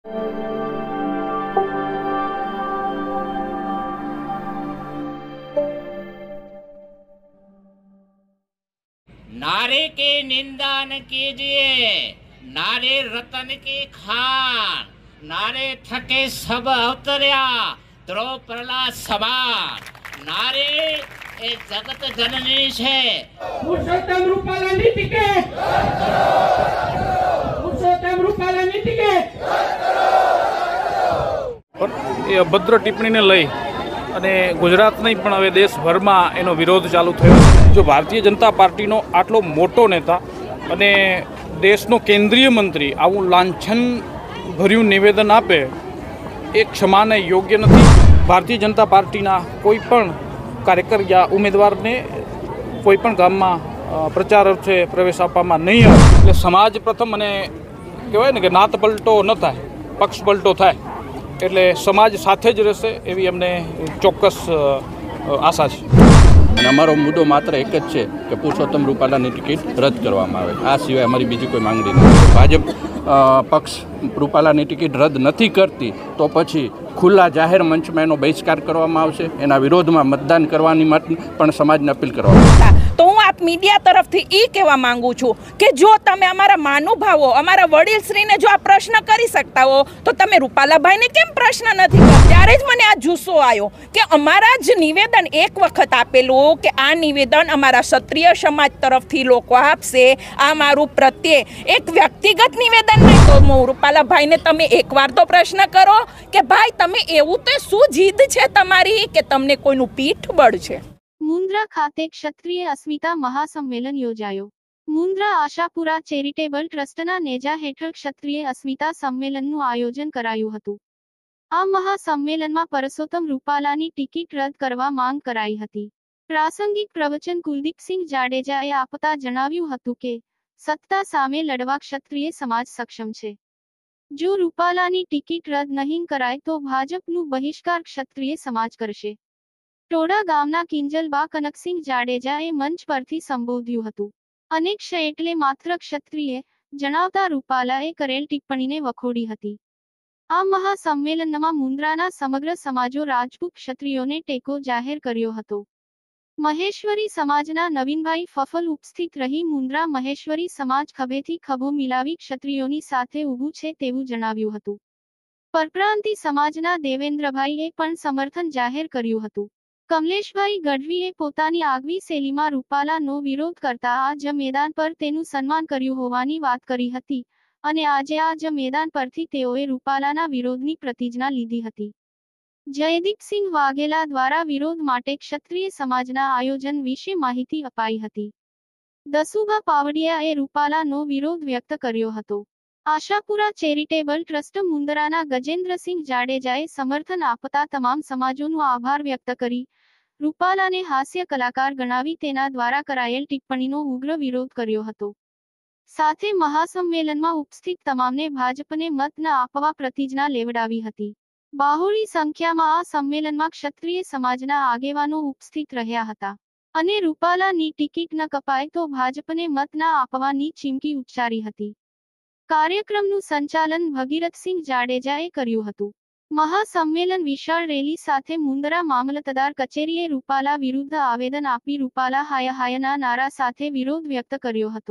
नारे की निंदा न कीजिए, नारे रतन की खान, नारे थके सब अवतर्या द्रोह प्रहलाद समान, नारे ए जगत जननी है। पुरुषोत्तम रूपालानी टिकિટ, पुरुषोत्तम रूपालानी टिकિટ। એ અભદ્ર ટિપ્પણીને લઈ અને ગુજરાત નહીં પણ હવે દેશભરમાં એનો વિરોધ ચાલુ થયો। જો ભારતીય જનતા પાર્ટીનો આટલો મોટો નેતા અને દેશનો કેન્દ્રીય મંત્રી આવું લાંછન ભર્યું નિવેદન આપે એ ક્ષમાને યોગ્ય નથી। ભારતીય જનતા પાર્ટીના કોઈ પણ કાર્યકર યા ઉમેદવારને કોઈ પણ ગામમાં પ્રચાર અર્થે પ્રવેશ આપવામાં નહીં આવે। એટલે સમાજ પ્રથમ અને કહેવાય ને કે નાત પલટો ન થાય, પક્ષ પલટો થાય, એટલે સમાજ સાથે જ રહેશે એવી અમને ચોક્કસ આશા છે। અને અમારો મુદ્દો માત્ર એક જ છે કે પુરુષોત્તમ રૂપાલાની ટિકિટ રદ કરવામાં આવે। આ સિવાય અમારી બીજી કોઈ માંગણી નથી। ભાજપ પક્ષ રૂપાલાની ટિકિટ રદ નથી કરતી તો પછી ખુલ્લા જાહેર મંચમાં એનો બહિષ્કાર કરવામાં આવશે। એના વિરોધમાં મતદાન કરવાની પણ સમાજને અપીલ કરવામાં આવશે। તો હું આપ મીડિયા તરફથી એ કહેવા માંગુ છું કે જો તમે અમારા મહાનુભાવો, અમારા વડીલશ્રીને જો આ પ્રશ્ન કરી શકતા હો તો તમે રૂપાલાભાઈને કેમ પ્રશ્ન નથી કરતા? ત્યારે જ મને આ જુસ્સો આવ્યો કે અમારા જ નિવેદન એક વખત આપેલું કે આ નિવેદન અમારા ક્ષત્રિય સમાજ તરફથી લોકો આપશે, આ મારું પ્રત્યે એક વ્યક્તિગત નિવેદન નહીં। તો હું રૂપાલાભાઈને તમે એકવાર તો પ્રશ્ન કરો કે ભાઈ તમે એવું તો શું જીદ છે તમારી કે તમને કોઈનું પીઠ બળ છે? મુન્દ્રા ખાતે ક્ષત્રિય અસ્મિતા મહાસંમેલન યોજાયો। મુન્દ્રા આશાપુરા ચેરિટેબલ ટ્રસ્ટના નેજા હેઠળ ક્ષત્રિય અસ્મિતા સંમેલનનું આયોજન કરાયું હતું। આ મહાસંમેલનમાં પરસોત્તમ રૂપાલાની ટિકિટ રદ કરવા માંગ કરાઈ હતી। પ્રાસંગિક પ્રવચન કુલદીપસિંહ જાડેજાએ આપતા જણાવ્યું હતું કે સત્તા સામે લડવા ક્ષત્રિય સમાજ સક્ષમ છે। જો રૂપાલાની ટિકિટ રદ નહીં કરાય તો ભાજપનું બહિષ્કાર ક્ષત્રિય સમાજ કરશે। ટોડા ગામના કિંજલબા કનકસિંહ જાડેજાએ મંચ પરથી સંબોધ્યું હતું। અનેક ક્ષ એટલે માત્ર ક્ષત્રિય જણાવતા રૂપાલાએ કરેલ ટિપ્પણીને વખોડી હતી। આ મહાસંમેલનમાં મુન્દ્રાના સમગ્ર સમાજો રાજપૂત ક્ષત્રિયોને ટેકો જાહેર કર્યો હતો। મહેશ્વરી સમાજના નવીનભાઈ ફફલ ઉપસ્થિત રહી મુન્દ્રા મહેશ્વરી સમાજ ખભેથી ખભો મિલાવી ક્ષત્રિયોની સાથે ઊભું છે તેવું જણાવ્યું હતું। પરપ્રાંતિ સમાજના દેવેન્દ્રભાઈએ પણ સમર્થન જાહેર કર્યું હતું। કમલેશભાઈ ગઢવીએ પોતાની આગવી શૈલીમાં રૂપાલાનો વિરોધ કરતા આ જ મેદાન પર તેનું સન્માન કર્યું હોવાની વાત કરી હતી અને આજે આ જ મેદાન પરથી તેઓએ રૂપાલાના વિરોધની પ્રતિજ્ઞા લીધી હતી। જયદીપસિંહ વાઘેલા દ્વારા વિરોધ માટે ક્ષત્રિય સમાજના આયોજન વિશે માહિતી અપાઈ હતી। દસુભા પાવડિયાએ રૂપાલાનો વિરોધ વ્યક્ત કર્યો હતો। આશાપુરા ચેરિટેબલ ટ્રસ્ટ મુન્દ્રાના ગજેન્દ્રસિંહ જાડેજાએ સમર્થન આપતા તમામ સમાજોનો આભાર વ્યક્ત કરી રૂપાલાને હાસ્ય કલાકાર ગણાવી તેના દ્વારા કરાયેલ ટિપ્પણીનો ઉગ્ર વિરોધ કર્યો હતો। સાથે મહાસંમેલનમાં ઉપસ્થિત તમામને ભાજપને મત ન આપવા પ્રતિજ્ઞા લેવડાવી હતી। બહોળી સંખ્યામાં આ સંમેલનમાં ક્ષત્રિય સમાજના આગેવાનો ઉપસ્થિત રહ્યા હતા અને રૂપાલાની ટિકિટ ન કપાય તો ભાજપને મત ન આપવાની ચીમકી ઉચ્ચારી હતી। કાર્યક્રમનું સંચાલન ભગીરથસિંહ જાડેજાએ કર્યું હતું। મહાસંમેલન વિશાળ રેલી સાથે મુન્દ્રા મામલતદાર કચેરીએ રૂપાલા વિરુદ્ધ આવેદન આપી રૂપાલા હાય હાયના નારા સાથે વિરોધ વ્યક્ત કર્યો હતો।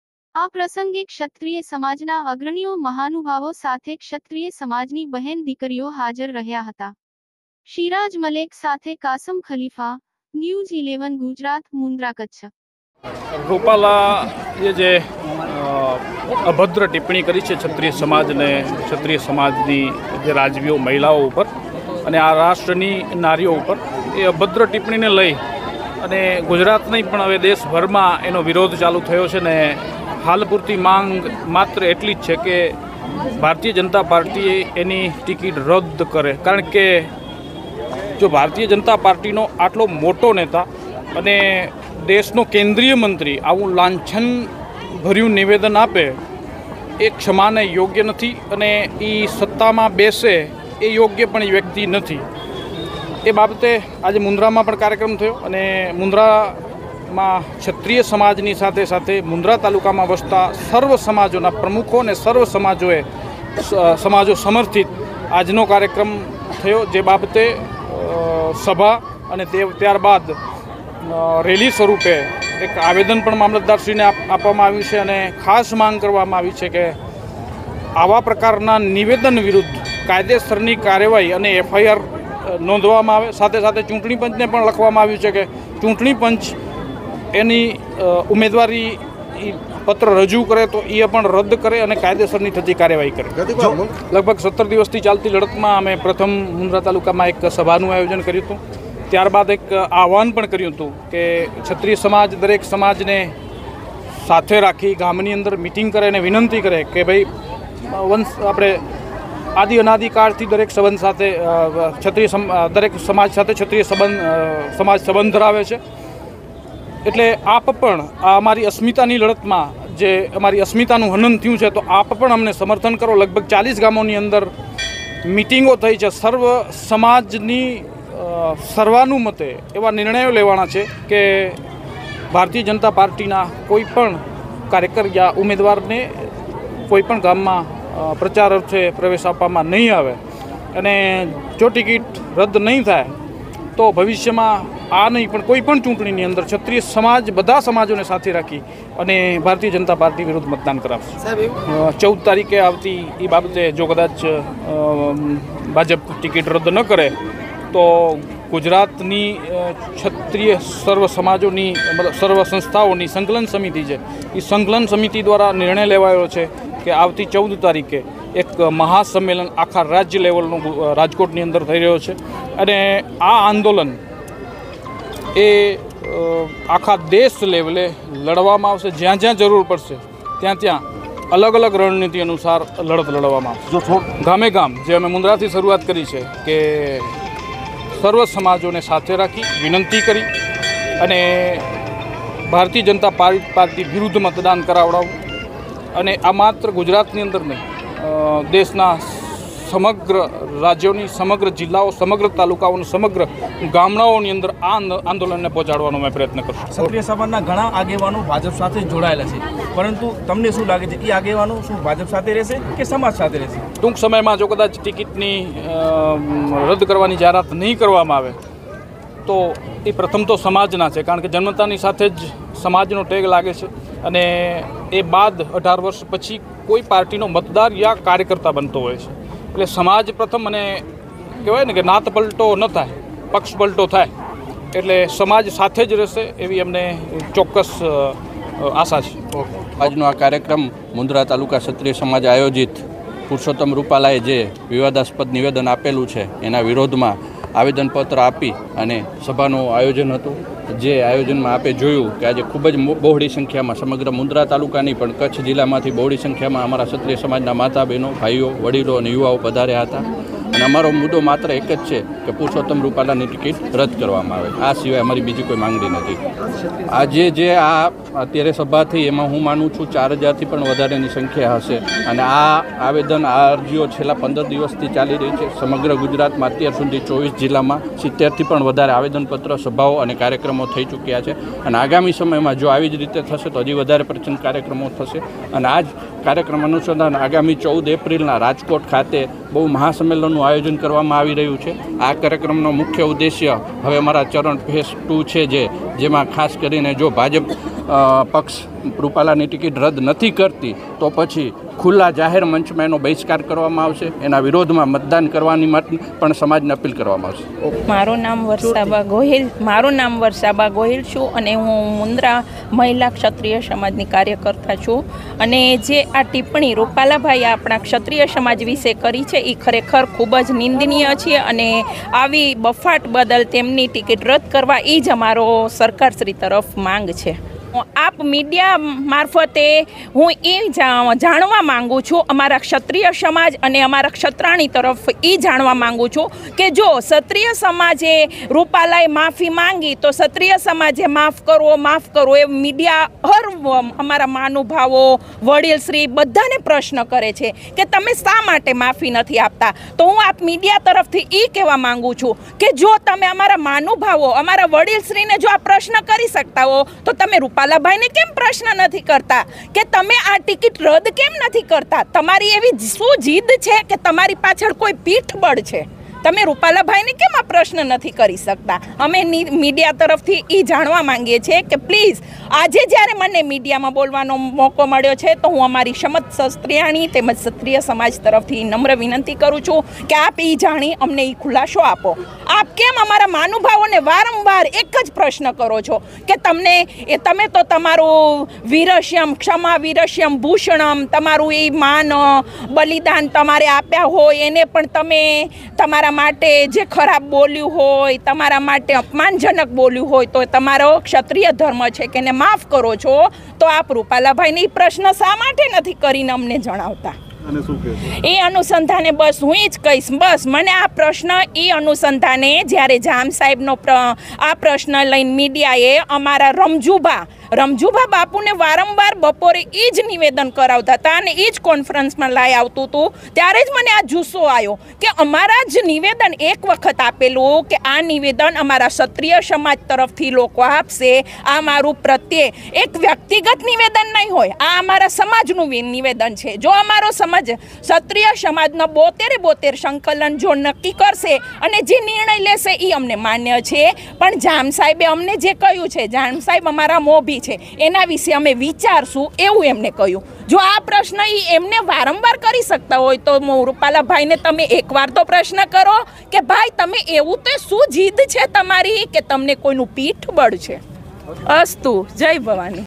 આ પ્રસંગે ક્ષત્રિય સમાજના અગ્રણીઓ મહાનુભાવો સાથે ક્ષત્રિય સમાજની બહેન દીકરીઓ હાજર રહ્યા હતા। શિરાજ મલેક સાથે કાસમ ખલીફા, ન્યૂઝ 11 ગુજરાત, મુન્દ્રા, કચ્છ। રૂપાલા જે અભદ્ર ટિપ્પણી કરી છે ક્ષત્રિય સમાજને, ક્ષત્રિય સમાજની જે રાજવીઓ મહિલાઓ ઉપર અને આ રાષ્ટ્રની નારીઓ ઉપર, એ અભદ્ર ટિપ્પણીને લઈ અને ગુજરાત નહીં પણ હવે દેશભરમાં એનો વિરોધ ચાલુ થયો છે ને હાલ પૂરતી માંગ માત્ર એટલી જ છે કે ભારતીય જનતા પાર્ટી એની ટિકિટ રદ કરે। કારણ કે જો ભારતીય જનતા પાર્ટીનો આટલો મોટો નેતા અને દેશનો કેન્દ્રીય મંત્રી આવું લાંછન ભર્યું નિવેદન આપે એ ક્ષમાને યોગ્ય નથી અને એ સત્તામાં બેસે એ યોગ્ય પણ વ્યક્તિ નથી। એ બાબતે આજે મુન્દ્રામાં પણ કાર્યક્રમ થયો અને મુન્દ્રામાં ક્ષત્રિય સમાજની સાથે સાથે મુન્દ્રા તાલુકામાં વસતા સર્વ સમાજોના પ્રમુખો અને સર્વ સમાજોએ સમાજો સમર્થિત આજનો કાર્યક્રમ થયો, જે બાબતે સભા અને ત્યારબાદ રેલી સ્વરૂપે એક આવેદન પણ મામલતદારશ્રીને આપવામાં આવ્યું છે અને ખાસ માંગ કરવામાં આવી છે કે આવા પ્રકારના નિવેદન વિરુદ્ધ કાયદેસરની કાર્યવાહી અને FIR નોંધવામાં આવે. સાથે સાથે ચૂંટણી પંચને પણ લખવામાં આવ્યું છે કે ચૂંટણી પંચ એની ઉમેદવારી પત્ર રજૂ કરે તો એ પણ રદ કરે અને કાયદેસરની થતી કાર્યવાહી કરે. લગભગ 17 દિવસથી ચાલતી લડતમાં અમે પ્રથમ મુન્દ્રા તાલુકામાં એક સભાનું આયોજન કર્યું હતું. ત્યારબાદ એક આહવાન પણ કર્યું હતું કે ક્ષત્રિય સમાજ દરેક સમાજને સાથે રાખી ગામની અંદર મિટિંગ કરે અને વિનંતી કરે કે ભાઈ આપણે આદિ અનાદિકાળથી દરેક સંબંધ સાથે દરેક સમાજ સાથે ક્ષત્રિય સમાજ સંબંધ ધરાવે છે. એટલે આપ પણ આ અમારી અસ્મિતાની લડતમાં જે અમારી અસ્મિતાનું હનન થયું છે તો આપ પણ અમને સમર્થન કરો. લગભગ 40 ગામોની અંદર મિટિંગો થઈ છે. સર્વ સમાજની સર્વાનુમતે એવા નિર્ણયો લેવાના છે કે ભારતીય જનતા પાર્ટીના કોઈ પણ કાર્યકર યા ઉમેદવારને કોઈ પણ ગામમાં પ્રચાર અર્થે પ્રવેશ આપવામાં નહીં આવે અને જો ટિકિટ રદ નહીં થાય તો ભવિષ્યમાં આ નહીં પણ કોઈ પણ ચૂંટણીની અંદર ક્ષત્રિય સમાજ બધા સમાજોને સાથે રાખી અને ભારતીય જનતા પાર્ટી વિરુદ્ધ મતદાન કરાવશે. 14 તારીખે આવતી એ બાબતે જો કદાચ ભાજપ ટિકિટ રદ ન કરે તો ગુજરાતની ક્ષત્રિય સર્વ સમાજોની મતલબ સર્વ સંસ્થાઓની સંકલન સમિતિ છે એ સંકલન સમિતિ દ્વારા નિર્ણય લેવાયો છે કે આવતી 14 તારીખે એક મહાસંમેલન આખા રાજ્ય લેવલનું રાજકોટની અંદર થઈ રહ્યો છે અને આ આંદોલન એ આખા દેશ લેવલે લડવામાં આવશે. જ્યાં જ્યાં જરૂર પડશે ત્યાં અલગ અલગ રણનીતિ અનુસાર લડત લડવામાં આવશે. ગામે ગામ જે અમે મુન્દ્રાથી શરૂઆત કરી છે કે સર્વ સમાજોને સાથે રાખી વિનંતી કરી અને ભારતીય જનતા પાર્ટી વિરુદ્ધ મતદાન કરાવડાવવું અને આ માત્ર ગુજરાતની અંદર નહીં દેશના સમગ્ર રાજ્યોની સમગ્ર જિલ્લાઓ સમગ્ર તાલુકાઓની સમગ્ર ગામડાઓની અંદર આ આંદોલનને પહોંચાડવાનો મેં પ્રયત્ન કરશું. ક્ષત્રિય સમાજના ઘણા આગેવાનો ભાજપ સાથે જોડાયેલા છે, પરંતુ તમને શું લાગે છે એ આગેવાનો શું ભાજપ સાથે રહેશે કે સમાજ સાથે રહેશે? ટૂંક સમયમાં જો કદાચ ટિકિટની રદ કરવાની જાહેરાત નહીં કરવામાં આવે તો એ પ્રથમ તો સમાજના છે, કારણ કે જન્મતાની સાથે જ સમાજનો ટેગ લાગે છે અને એ બાદ 18 વર્ષ પછી કોઈ પાર્ટીનો મતદાર યા કાર્યકર્તા બનતો હોય છે. એટલે સમાજ પ્રથમ અને કહેવાય ને કે નાત પલટો ન થાય પક્ષ પલટો થાય, એટલે સમાજ સાથે જ રહેશે એવી અમને ચોક્કસ આશા છે. આજનો આ કાર્યક્રમ મુન્દ્રા તાલુકા ક્ષત્રિય સમાજ આયોજિત પુરુષોત્તમ રૂપાલાએ જે વિવાદાસ્પદ નિવેદન આપેલું છે એના વિરોધમાં આવેદનપત્ર આપી અને સભાનું આયોજન હતું. જે આયોજનમાં આપે જોયું કે આજે ખૂબ જ બહોળી સંખ્યામાં સમગ્ર મુન્દ્રા તાલુકાની પણ કચ્છ જિલ્લામાંથી બહોળી સંખ્યામાં અમારા ક્ષત્રિય સમાજના માતા બહેનો ભાઈઓ વડીલો અને યુવાઓ પધાર્યા હતા. અને અમારો મુદ્દો માત્ર એક જ છે કે પુરુષોત્તમ રૂપાલાની ટિકિટ રદ કરવામાં આવે. આ સિવાય અમારી બીજી કોઈ માંગણી નથી. આજે જે આ અત્યારે સભા થઈ એમાં હું માનું છું 4000થી પણ વધારેની સંખ્યા હશે અને આ આવેદન આ અરજીઓ છેલ્લા 15 દિવસથી ચાલી રહી છે. સમગ્ર ગુજરાતમાં અત્યાર સુધી 24 જિલ્લામાં 70થી પણ વધારે આવેદનપત્ર સભાઓ અને કાર્યક્રમો થઈ ચૂક્યા છે અને આગામી સમયમાં જો આવી જ રીતે થશે તો હજી વધારે પ્રચંડ કાર્યક્રમો થશે. અને આ જ કાર્યક્રમ અનુસંધાન આગામી 14 એપ્રિલના રાજકોટ ખાતે બહુ મહાસંમેલનનું આયોજન કરવામાં આવી રહ્યું છે. આ કાર્યક્રમનો મુખ્ય ઉદ્દેશ્ય હવે અમારા ચરણ ફેઝ 2 છે જેમાં ખાસ કરીને જો ભાજપ પક્ષ રૂપાલાની ટિકિટ રદ નથી કરતી તો પછી ખુલ્લા જાહેર મંચમાં એનો બહિષ્કાર કરવામાં આવશે. એના વિરોધમાં મતદાન કરવાની પણ સમાજને અપીલ કરવામાં આવશે. મારું નામ વર્ષાબા ગોહિલ છું અને હું મુન્દ્રા મહિલા ક્ષત્રિય સમાજની કાર્યકર્તા છું. અને જે આ ટિપ્પણી રૂપાલાભાઈએ આપણા ક્ષત્રિય સમાજ વિશે કરી છે એ ખરેખર ખૂબ જ નિંદનીય છે અને આવી બફાટ બદલ તેમની ટિકિટ રદ કરવા એ જ અમારો સરકારશ્રી તરફ માંગ છે. આપ મીડિયા મારફતે હું એ જાણવા માંગુ છું, અમારા ક્ષત્રિય સમાજ અને અમારા ક્ષત્રાણી તરફ એ જાણવા માંગુ છું કે જો ક્ષત્રિય સમાજે રૂપાલાએ માફી માંગી તો ક્ષત્રિય સમાજે માફ કરવો એ મીડિયા અમારા મહાનુભાવો વડીલશ્રી બધાને પ્રશ્ન કરે છે કે તમે શા માટે માફી નથી આપતા. તો હું આપ મીડિયા તરફથી એ કહેવા માંગુ છું કે જો તમે અમારા મહાનુભાવો અમારા વડીલશ્રીને જો આ પ્રશ્ન કરી શકતા હો તો તમે રૂપાલાભાઈને કેમ પ્રશ્ન નથી કરતા કે તમે આ ટિકિટ રદ કેમ નથી કરતા? તમારી એવી શું જીદ છે કે તમારી પાછળ કોઈ પીઠબળ છે? તમે રૂપાલાભાઈને કેમ આ પ્રશ્ન નથી કરી શકતા? અમે મીડિયા તરફથી એ જાણવા માંગીએ છીએ કે પ્લીઝ આજે જ્યારે મને મીડિયામાં બોલવાનો મોકો મળ્યો છે તો હું અમારી સમત ક્ષત્રિયાણી તેમજ ક્ષત્રિય સમાજ તરફથી નમ્ર વિનંતી કરું છું કે આપ એ જાણી અમને એ ખુલાસો આપો. આપ કેમ અમારા મહાનુભાવોને વારંવાર એક જ પ્રશ્ન કરો છો કે તમે તો તમારું વીરસ્યમ ક્ષમા વીરસ્યમ ભૂષણમ તમારું એ માન બલિદાન તમારે આપ્યા હોય એને પણ તમે તમારા માટે જે ખરાબ બોલ્યું હોય, તમારા માટે અપમાનજનક બોલ્યું હોય તો તમારો ક્ષત્રિય ધર્મ છે કે એને માફ કરો છો. તો આપ રૂપાલાભાઈને એ પ્રશ્ન શા માટે નથી કરીને અમને જણાવતા? એ અનુસંધાને બસ હું જ કહીશ, બસ મને આ પ્રશ્ન એ અનુસંધાને જ્યારે જામ સાહેબનો આ પ્રશ્ન લઈને મીડિયાએ અમારા રમજુભા બાપુને વારંવાર બપોરે એ જ નિવેદન કરાવતા હતા અને એ જ કોન્ફરન્સમાં લાઈ આવતું હતું, ત્યારે જ મને આ જુસ્સો આવ્યો કે અમારા જ નિવેદન એક વખત આપેલું કે આ નિવેદન અમારા ક્ષત્રિય સમાજ તરફથી લોકો આપશે. આ મારું પ્રત્યે એક વ્યક્તિગત નિવેદન નહીં હોય, આ અમારા સમાજનું નિવેદન છે. જો અમારો સમાજ ક્ષત્રિય સમાજનો 72 સંકલન જો નક્કી કરશે અને જે નિર્ણય લેશે એ અમને માન્ય છે. પણ જામ સાહેબે અમને જે કહ્યું છે, જામ સાહેબ અમારા મોભી છે, એના વિશે અમે વિચારશું એવું એમને કહ્યું. જો આ પ્રશ્ન એમને વારંવાર કરી શકતા હોય તો રૂપાલાભાઈને તમે એકવાર તો પ્રશ્ન કરો કે ભાઈ તમે એવું તો શું જીદ છે તમારી કે તમને કોઈનું પીઠબળ છે? અસ્તુ, જય ભવાની.